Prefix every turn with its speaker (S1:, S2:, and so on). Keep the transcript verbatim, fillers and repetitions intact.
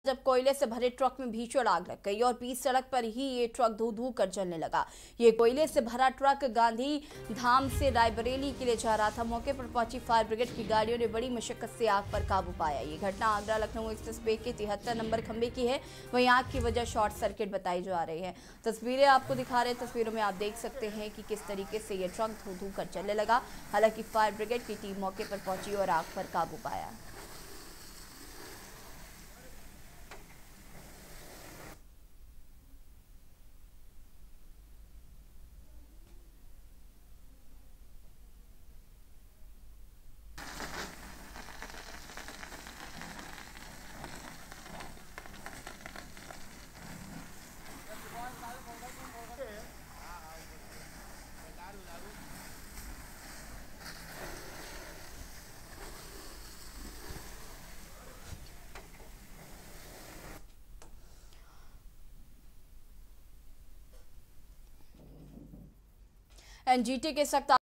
S1: जब कोयले से भरे ट्रक में भीषण आग लग गई और बीच सड़क पर ही ये ट्रक धू धू कर जलने लगा। ये कोयले से भरा ट्रक गांधी धाम से रायबरेली के लिए जा रहा था। मौके पर पहुंची फायर ब्रिगेड की गाड़ियों ने बड़ी मशक्कत से आग पर काबू पाया। ये घटना आगरा लखनऊ एक्सप्रेस वे के तिहत्तर नंबर खंबे की है। वहीं आग की वजह शॉर्ट सर्किट बताई जा रही है। तस्वीरें आपको दिखा रहे हैं। तस्वीरों में आप देख सकते हैं कि किस तरीके से ये ट्रक धू धू कर जलने लगा। हालांकि फायर ब्रिगेड की टीम मौके पर पहुंची और आग पर काबू पाया। एनजीटी के सख्त